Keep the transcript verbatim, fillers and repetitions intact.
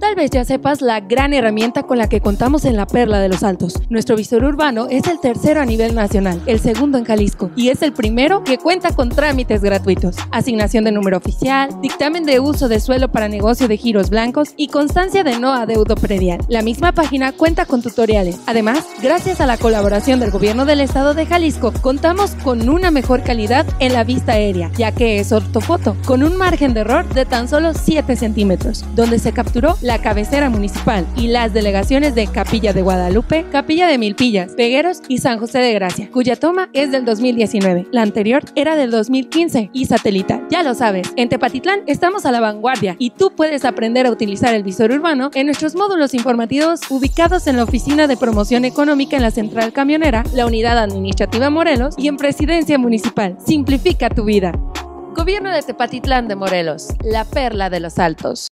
Tal vez ya sepas la gran herramienta con la que contamos en la Perla de los Altos. Nuestro visor urbano es el tercero a nivel nacional, el segundo en Jalisco, y es el primero que cuenta con trámites gratuitos, asignación de número oficial, dictamen de uso de suelo para negocio de giros blancos y constancia de no adeudo predial. La misma página cuenta con tutoriales. Además, gracias a la colaboración del gobierno del estado de Jalisco, contamos con una mejor calidad en la vista aérea, ya que es ortofoto, con un margen de error de tan solo siete centímetros, donde se capturó la cabecera municipal y las delegaciones de Capilla de Guadalupe, Capilla de Milpillas, Pegueros y San José de Gracia, cuya toma es del dos mil diecinueve. La anterior era del dos mil quince y satelital. Ya lo sabes, en Tepatitlán estamos a la vanguardia y tú puedes aprender a utilizar el visor urbano en nuestros módulos informativos ubicados en la Oficina de Promoción Económica en la Central Camionera, la Unidad Administrativa Morelos y en Presidencia Municipal. Simplifica tu vida. Gobierno de Tepatitlán de Morelos, la Perla de los Altos.